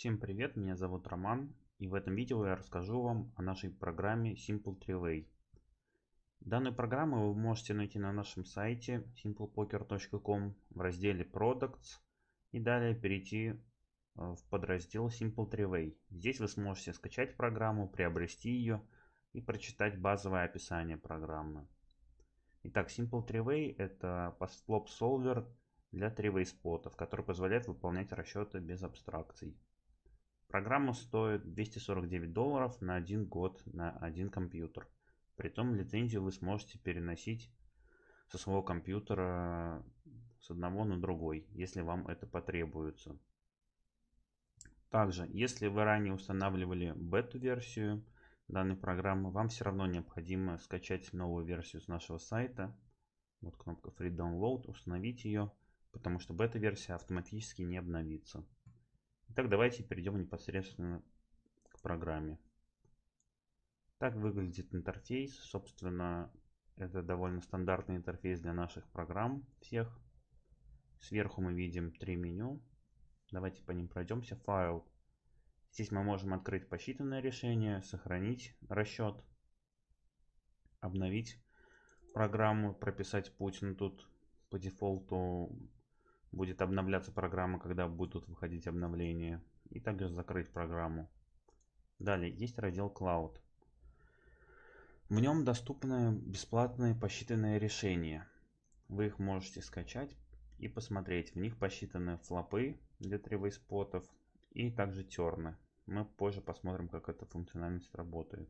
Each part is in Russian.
Всем привет, меня зовут Роман, и в этом видео я расскажу вам о нашей программе Simple Triway. Данную программу вы можете найти на нашем сайте simplepoker.com в разделе Products и далее перейти в подраздел Simple Triway. Здесь вы сможете скачать программу, приобрести ее и прочитать базовое описание программы. Итак, Simple Triway — это постфлоп солвер для тривей спотов, который позволяет выполнять расчеты без абстракций. Программа стоит $249 на 1 год на один компьютер. Притом лицензию вы сможете переносить со своего компьютера с одного на другой, если вам это потребуется. Также, если вы ранее устанавливали бету-версию данной программы, вам все равно необходимо скачать новую версию с нашего сайта. Вот кнопка Free Download, установить ее, потому что бета-версия автоматически не обновится. Итак, давайте перейдем непосредственно к программе. Так выглядит интерфейс. Собственно, это довольно стандартный интерфейс для наших программ всех. Сверху мы видим три меню. Давайте по ним пройдемся. Файл. Здесь мы можем открыть посчитанное решение, сохранить расчет, обновить программу, прописать путь. Но тут по дефолту будет обновляться программа, когда будут выходить обновления. И также закрыть программу. Далее есть раздел Cloud. В нем доступны бесплатные посчитанные решения. Вы их можете скачать и посмотреть. В них посчитаны флопы для тривей спотов и также терны. Мы позже посмотрим, как эта функциональность работает.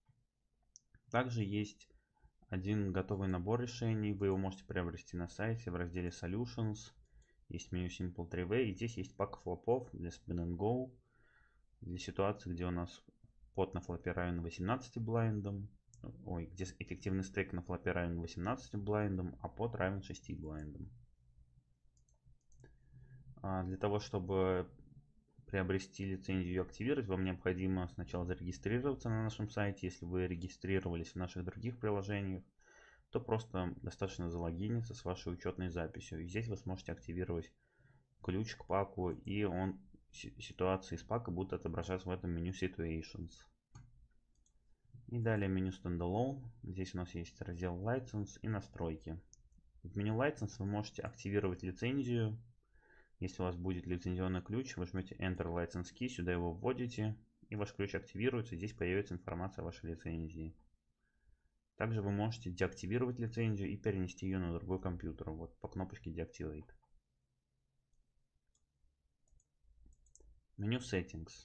Также есть один готовый набор решений. Вы его можете приобрести на сайте в разделе Solutions. Есть меню Simple Triway. И здесь есть пак флопов для Spin and Go. Для ситуации, где у нас пот на флопе равен 18 блайндам. Где эффективный стейк на флопе равен 18 блайндам, а пот равен 6 блайндам. Для того, чтобы приобрести лицензию и активировать, вам необходимо сначала зарегистрироваться на нашем сайте. Если вы регистрировались в наших других приложениях, то просто достаточно залогиниться с вашей учетной записью. И здесь вы сможете активировать ключ к паку, и ситуации из пака будут отображаться в этом меню Situations. И далее меню Standalone. Здесь у нас есть раздел License и настройки. В меню License вы можете активировать лицензию. Если у вас будет лицензионный ключ, вы жмете Enter License Key, сюда его вводите, и ваш ключ активируется. Здесь появится информация о вашей лицензии. Также вы можете деактивировать лицензию и перенести ее на другой компьютер. Вот по кнопочке Deactivate. Меню Settings.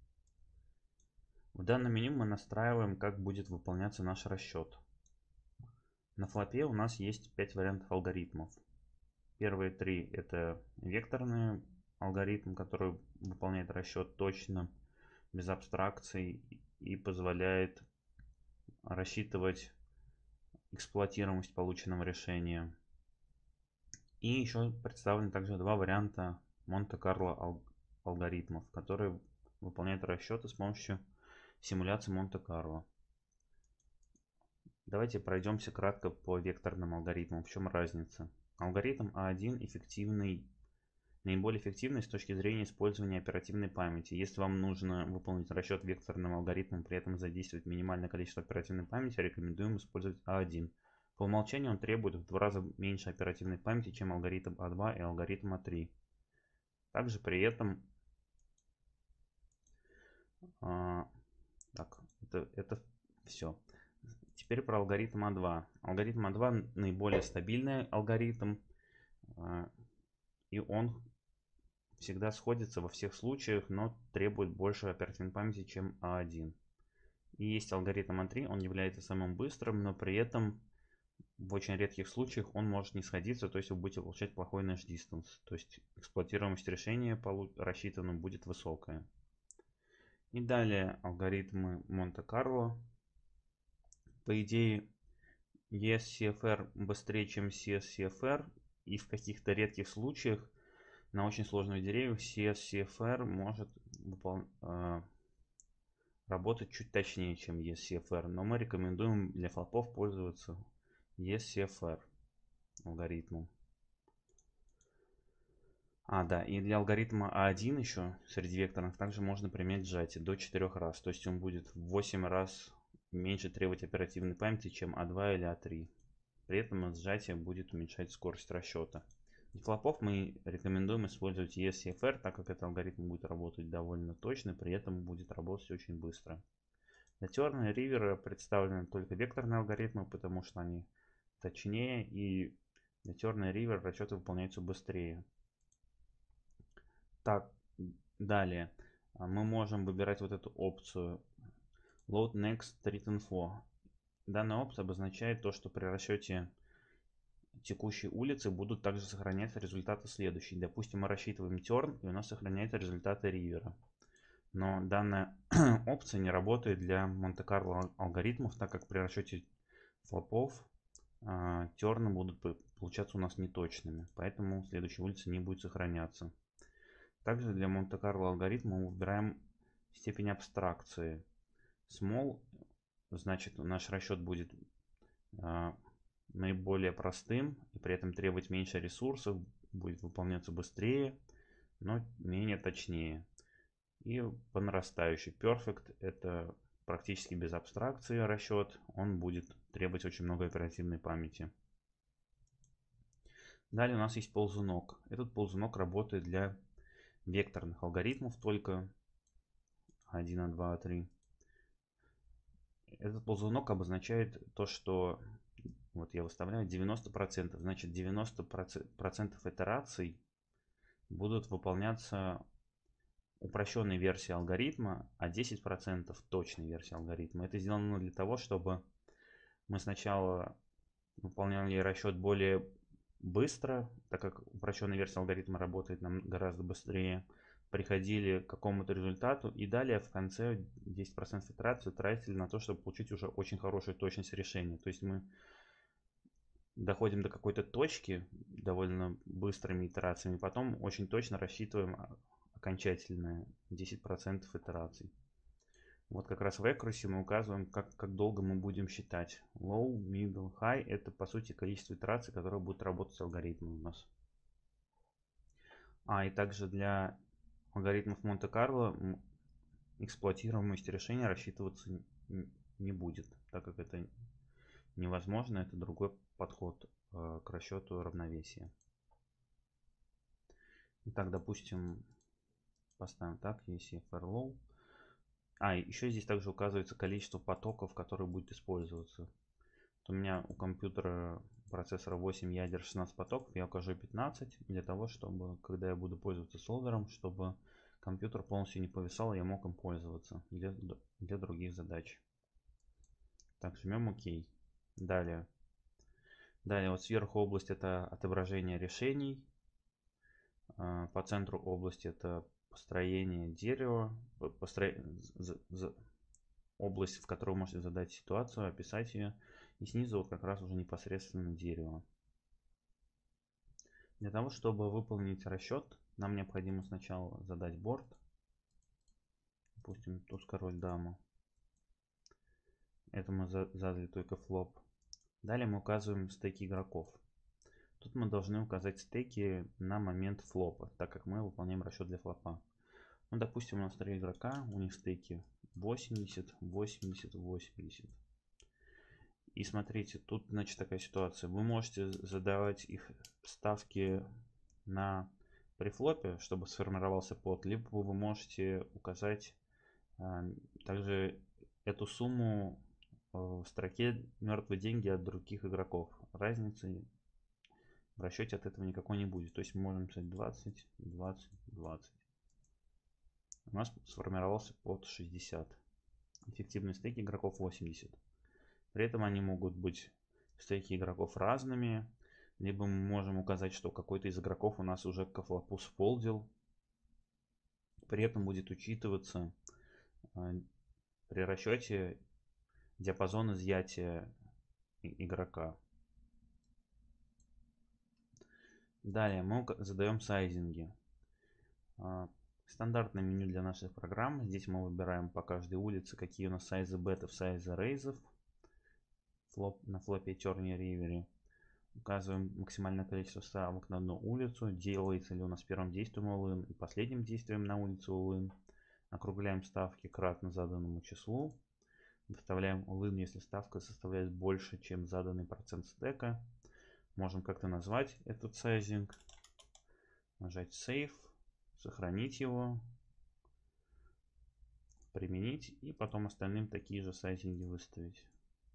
В данном меню мы настраиваем, как будет выполняться наш расчет. На флопе у нас есть 5 вариантов алгоритмов. Первые три — это векторный алгоритм, который выполняет расчет точно, без абстракций и позволяет рассчитывать эксплуатируемость полученного решения. И еще представлены также два варианта Монте-Карло алгоритмов, которые выполняют расчеты с помощью симуляции Монте-Карло. Давайте пройдемся кратко по векторным алгоритмам. В чем разница? Алгоритм А1 наиболее эффективный с точки зрения использования оперативной памяти. Если вам нужно выполнить расчет векторным алгоритмом, при этом задействовать минимальное количество оперативной памяти, рекомендуем использовать А1. По умолчанию он требует в 2 раза меньше оперативной памяти, чем алгоритм А2 и алгоритм А3. Также при этом это все. Теперь про алгоритм А2. Алгоритм А2 наиболее стабильный алгоритм, и он всегда сходится во всех случаях, но требует больше оперативной памяти, чем А1. И есть алгоритм А3, он является самым быстрым, но при этом в очень редких случаях он может не сходиться, то есть вы будете получать плохой nudge distance, то есть эксплуатируемость решения рассчитана будет высокая. И далее алгоритмы Монте-Карло. По идее, ESCFR быстрее, чем CSCFR, и в каких-то редких случаях на очень сложных деревьях CSCFR может работать чуть точнее, чем ESCFR, но мы рекомендуем для флопов пользоваться ESCFR алгоритмом. Да, и для алгоритма А1 еще среди векторных также можно применять сжатие до 4 раз. То есть он будет в 8 раз меньше требовать оперативной памяти, чем А2 или А3. При этом сжатие будет уменьшать скорость расчета. Для флопов мы рекомендуем использовать ESCFR, так как этот алгоритм будет работать довольно точно, при этом будет работать очень быстро. Для Терна и Ривера представлены только векторные алгоритмы, потому что они точнее, и для Терна и Ривер расчеты выполняются быстрее. Так, далее мы можем выбирать вот эту опцию Load Next Street Info. Данная опция обозначает то, что при расчете текущей улицы будут также сохраняться результаты следующие. Допустим, мы рассчитываем turn, и у нас сохраняются результаты ривера. Но данная опция не работает для Монте-Карло алгоритмов, так как при расчете флопов терны будут получаться у нас неточными. Поэтому следующая улица не будет сохраняться. Также для Монте-Карло алгоритма мы выбираем степень абстракции. Small, значит, наш расчет будет наиболее простым и при этом требовать меньше ресурсов, будет выполняться быстрее, но менее точнее. И по нарастающей Perfect это практически без абстракции расчет, он будет требовать очень много оперативной памяти. Далее у нас есть ползунок. Этот ползунок работает для векторных алгоритмов только А1, А2, А3. Этот ползунок обозначает то, что вот я выставляю 90%, значит 90% итераций будут выполняться упрощенной версии алгоритма, а 10% точной версии алгоритма. Это сделано для того, чтобы мы сначала выполняли расчет более быстро, так как упрощенная версия алгоритма работает нам гораздо быстрее, приходили к какому-то результату и далее в конце 10% итерации тратили на то, чтобы получить уже очень хорошую точность решения. То есть мы доходим до какой-то точки довольно быстрыми итерациями, потом очень точно рассчитываем окончательные 10% итераций. Вот как раз в accuracy мы указываем, как долго мы будем считать. Low, middle, high — это по сути количество итераций, которые будут работать с алгоритмом у нас. И также для алгоритмов Монте-Карло эксплуатируемость решения рассчитываться не будет, так как это невозможно, это другой подход к расчету равновесия. Итак, допустим, поставим так, если low. Еще здесь также указывается количество потоков, которые будет использоваться. Вот у меня у компьютера процессора 8 ядер, 16 потоков, я укажу 15, для того, чтобы, когда я буду пользоваться солдером, чтобы компьютер полностью не повисал, и я мог им пользоваться для других задач. Так, жмем ОК. Далее вот сверху область — это отображение решений. По центру области — это построение дерева, область, в которой вы можете задать ситуацию, описать ее. И снизу вот как раз уже непосредственно дерево. Для того, чтобы выполнить расчет, нам необходимо сначала задать борт. Допустим, туз, король, дама. Это мы задали только флоп. Далее мы указываем стейки игроков. Тут мы должны указать стейки на момент флопа, так как мы выполняем расчет для флопа. Ну, допустим, у нас 3 игрока, у них стейки 80, 80, 80. И смотрите, тут, значит, такая ситуация. Вы можете задавать их ставки на префлопе, чтобы сформировался пот, либо вы можете указать также эту сумму в строке мертвые деньги от других игроков. Разницы в расчете от этого никакой не будет. То есть мы можем писать 20, 20, 20. У нас сформировался под 60. Эффективный стейк игроков 80. При этом они могут быть стейки игроков разными. Либо мы можем указать, что какой-то из игроков у нас уже к флопу сфолдил. При этом будет учитываться при расчете диапазон изъятия игрока. Далее мы задаем сайзинги. Стандартное меню для наших программ. Здесь мы выбираем по каждой улице, какие у нас сайзы бетов, сайзы рейзов на флопе, терне, ривере. Указываем максимальное количество ставок на одну улицу. Делается ли у нас первым действием all-in и последним действием на улице all-in. Округляем ставки кратно заданному числу. Выставляем all-in, если ставка составляет больше, чем заданный процент стека. Можем как-то назвать этот сайзинг. Нажать Save. Сохранить его. Применить. И потом остальным такие же сайзинги выставить.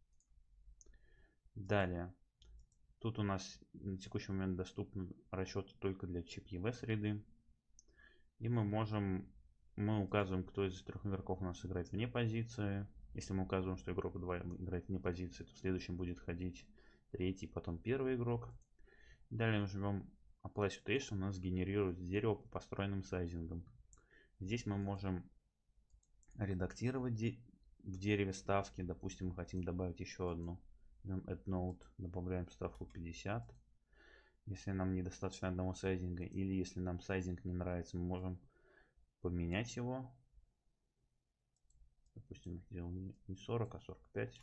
Далее. Тут у нас на текущий момент доступны расчеты только для чип-EV среды. И мы указываем, кто из трех игроков у нас играет вне позиции. Если мы указываем, что игрок 2 играет вне позиции, то в следующем будет ходить третий, потом первый игрок. Далее мы жмем Apply Situation, у нас генерирует дерево по построенным сайзингам. Здесь мы можем редактировать в дереве ставки. Допустим, мы хотим добавить еще одну. Add Node, добавляем ставку 50. Если нам недостаточно одного сайзинга, или если нам сайзинг не нравится, мы можем поменять его. Допустим, сделаем не 40, а 45.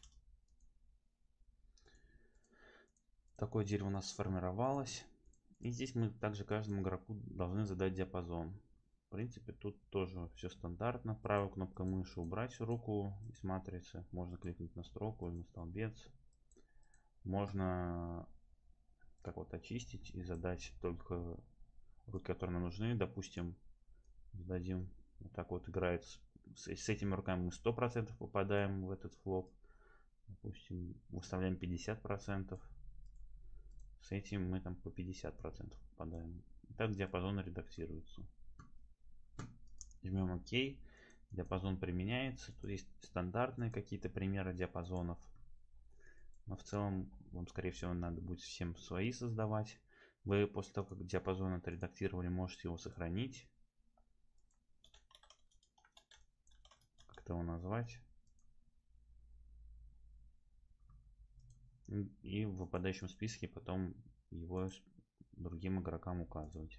Такое дерево у нас сформировалось. И здесь мы также каждому игроку должны задать диапазон. В принципе, тут тоже все стандартно. Правой кнопкой мыши убрать руку из матрицы. Можно кликнуть на строку или на столбец. Можно так вот очистить и задать только руки, которые нам нужны. Допустим, зададим вот так вот играет. С этими руками мы 100% попадаем в этот флоп. Допустим, выставляем 50%. С этим мы там по 50% попадаем. И так диапазон редактируется. Жмем ОК. Диапазон применяется. Тут есть стандартные какие-то примеры диапазонов. Но в целом вам, скорее всего, надо будет всем свои создавать. Вы после того, как диапазон отредактировали, можете его сохранить. Как-то его назвать. И в выпадающем списке потом его другим игрокам указывать.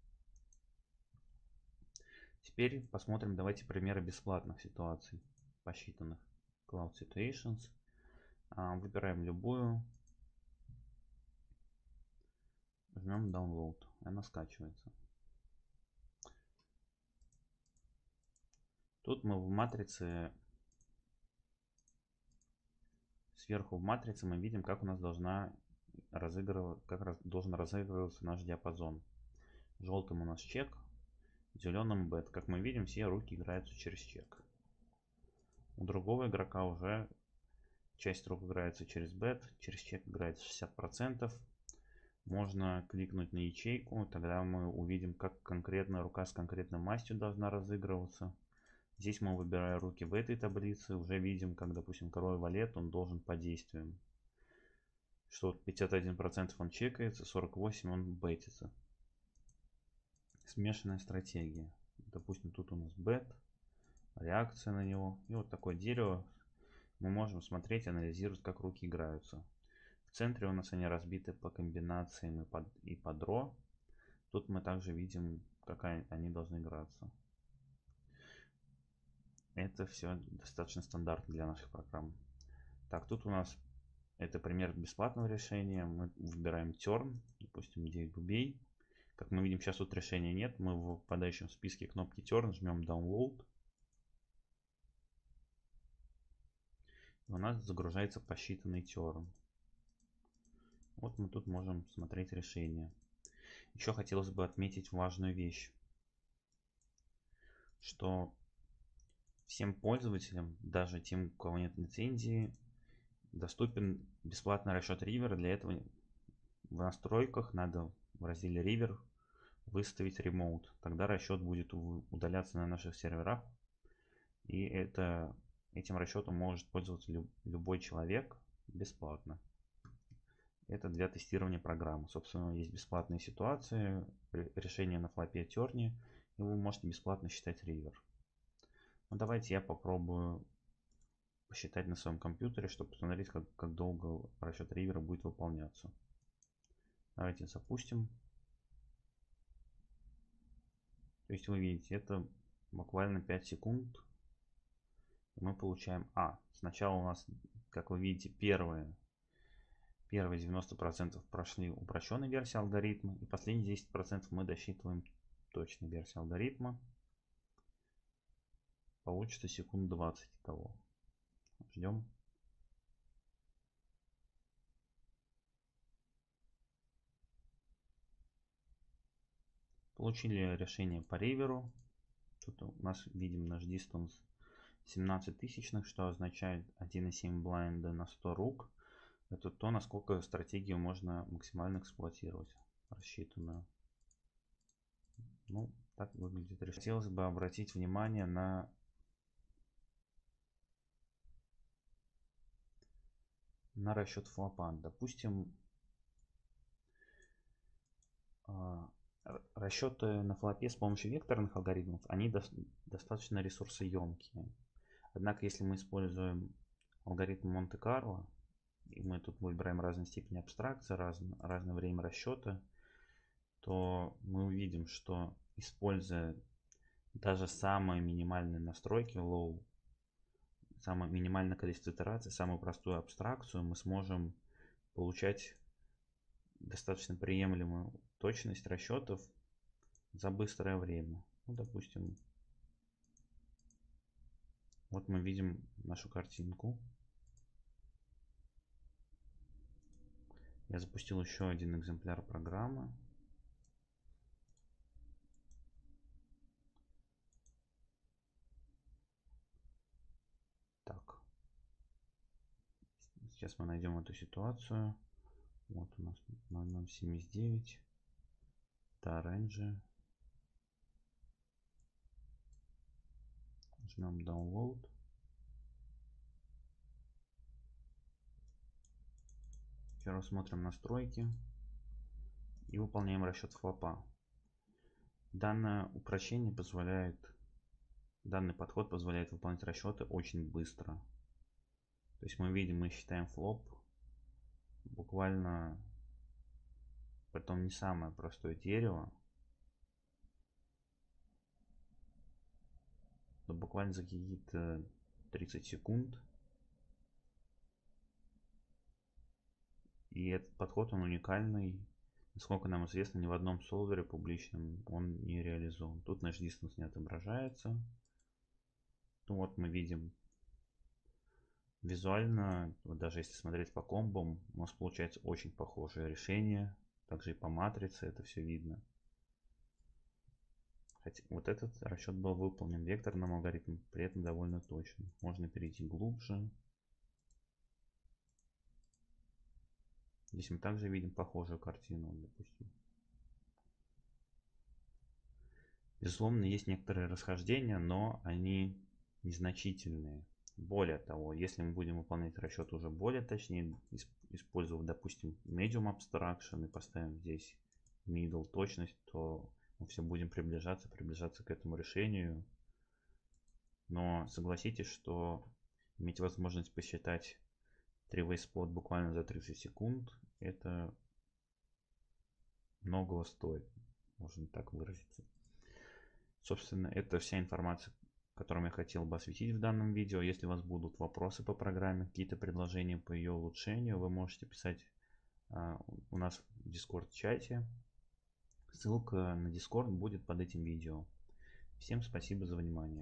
Теперь посмотрим, давайте примеры бесплатных ситуаций, посчитанных. Cloud Situations. Выбираем любую. Жмем Download. Она скачивается. Тут мы в матрице, сверху в матрице мы видим, как у нас должен разыгрываться наш диапазон. Желтым у нас чек, зеленым бет. Как мы видим, все руки играются через чек. У другого игрока уже часть рук играется через бет, через чек играется 60%. Можно кликнуть на ячейку, тогда мы увидим, как конкретная рука с конкретной мастью должна разыгрываться. Здесь мы, выбирая руки в этой таблице, уже видим, как, допустим, король валет, он должен по действиям. Что 51% он чекается, 48% он бетится. Смешанная стратегия. Допустим, тут у нас бет, реакция на него. И вот такое дерево. Мы можем смотреть, анализировать, как руки играются. В центре у нас они разбиты по комбинациям и по дро. Тут мы также видим, как они должны играться. Это все достаточно стандартно для наших программ. Так, тут у нас это пример бесплатного решения. Мы выбираем turn, допустим, 9 бубей. Как мы видим, сейчас тут решения нет. Мы в выпадающем списке кнопки turn жмем download. И у нас загружается посчитанный turn. Вот мы тут можем смотреть решение. Еще хотелось бы отметить важную вещь, что всем пользователям, даже тем, у кого нет лицензии, доступен бесплатный расчет ривера. Для этого в настройках надо в разделе ривер выставить remote. Тогда расчет будет удаляться на наших серверах. И этим расчетом может пользоваться любой человек бесплатно. Это для тестирования программы. Собственно, есть бесплатные ситуации, решение на флопе терни, и вы можете бесплатно считать ривер. Ну, давайте я попробую посчитать на своем компьютере, чтобы посмотреть, как долго расчет ривера будет выполняться. Давайте запустим. То есть вы видите, это буквально 5 секунд. Мы получаем сначала у нас, как вы видите, Первые 90% прошли упрощенной версии алгоритма, и последние 10% мы досчитываем точной версии алгоритма. Получится секунд 20 того. Ждем. Получили решение по риверу. Тут у нас видим наш distance 17 тысячных, что означает 1,7 блайнда на 100 рук. Это то, насколько стратегию можно максимально эксплуатировать, рассчитанную. Ну, так выглядит решение. Хотелось бы обратить внимание на расчет флопа. Допустим, расчеты на флопе с помощью векторных алгоритмов, они достаточно ресурсоемкие. Однако, если мы используем алгоритм Монте-Карло, и мы тут выбираем разные степени абстракции, разное время расчета, то мы увидим, что, используя даже самые минимальные настройки low, самое минимальное количество итераций, самую простую абстракцию, мы сможем получать достаточно приемлемую точность расчетов за быстрое время. Ну, допустим, вот мы видим нашу картинку. Я запустил еще один экземпляр программы. Так. Сейчас мы найдем эту ситуацию. Вот у нас 0079. Таренджи. Жмем download. Теперь рассмотрим настройки и выполняем расчет флопа. Данное упрощение позволяет, данный подход позволяет выполнять расчеты очень быстро. То есть мы видим, мы считаем флоп буквально, потом не самое простое дерево, но буквально за какие-то 30 секунд. И этот подход, он уникальный. Насколько нам известно, ни в одном солвере публичном он не реализован. Тут наш distance не отображается. Ну вот мы видим визуально, вот даже если смотреть по комбам, у нас получается очень похожее решение. Также и по матрице это все видно. Хотя вот этот расчет был выполнен векторным алгоритмом, при этом довольно точно. Можно перейти глубже. Здесь мы также видим похожую картину, допустим. Безусловно, есть некоторые расхождения, но они незначительные. Более того, если мы будем выполнять расчет уже более точнее, использовав, допустим, medium abstraction и поставим здесь middle точность, то мы все будем приближаться к этому решению. Но согласитесь, что иметь возможность посчитать 3-way spot буквально за 30 секунд, это многого стоит, можно так выразиться. Собственно, это вся информация, которую я хотел бы осветить в данном видео. Если у вас будут вопросы по программе, какие-то предложения по ее улучшению, вы можете писать у нас в Discord чате. Ссылка на Discord будет под этим видео. Всем спасибо за внимание.